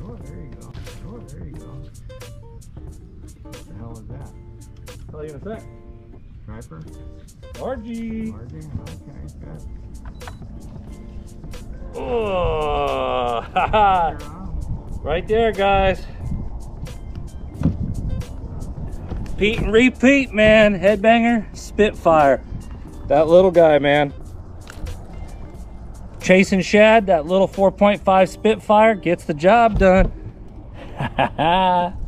Oh, there you go. Oh, there you go. What the hell is that? Tell you in a sec. Striper? RG. Margin? Okay, good. Oh, haha. Right there, guys. Repeat and repeat, man. Headbanger Spitfire. That little guy, man. Chasing shad, that little 4.5 Spitfire gets the job done.